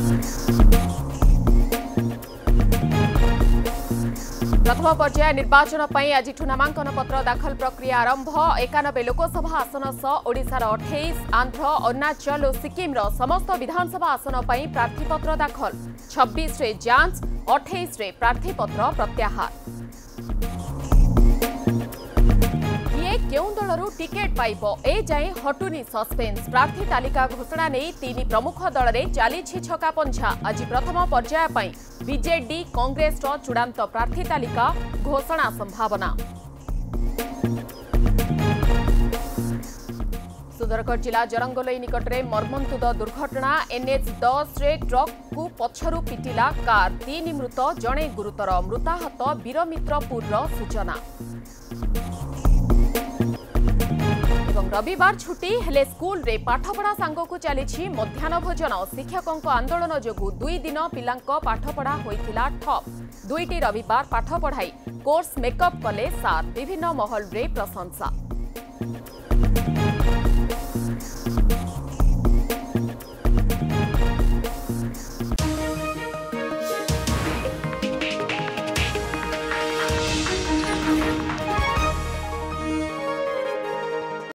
प्रथम पर्याय निर्वाचन पर आज नामांकन पत्र दाखल प्रक्रिया आरंभ 91 लोकसभा आसन सह ओडिशार 28 आंध्र अरुणाचल और सिक्किम समस्त विधानसभा आसन पर प्रार्थीपत्र दाखल 26 रे जांच 28 रे प्रार्थीपत्र प्रत्याहार। किए केउं दलरू टिकेट पाइब ए जाए हटुनी सस्पेंस प्रार्थी तालिका घोषणा नहीं तीन प्रमुख दल में चली छका पंछा आज प्रथम पर्याय पर बीजेडी कांग्रेस चूड़ांत प्रार्थी तालिका घोषणा संभावना। सुंदरगढ़ जिला जरंगोलई निकट में मर्मन्तुद दुर्घटना NH10 रे ट्रक को पछरु पिटिला कार 3 मृत जणे गुरुतर मृताहत वीरमित्रपुर सूचना। रविवार छुट्टी हेले स्कूल रे पाठपढ़ा सांग को चली मध्याह्न भोजन शिक्षकों आंदोलन जोगु 2 दिन पिलांक पाठपढ़ा होइथिला ठप 2टी रविवार पाठ पढ़ाई कोर्स मेकअप कले सार विभिन्न महल रे प्रशंसा।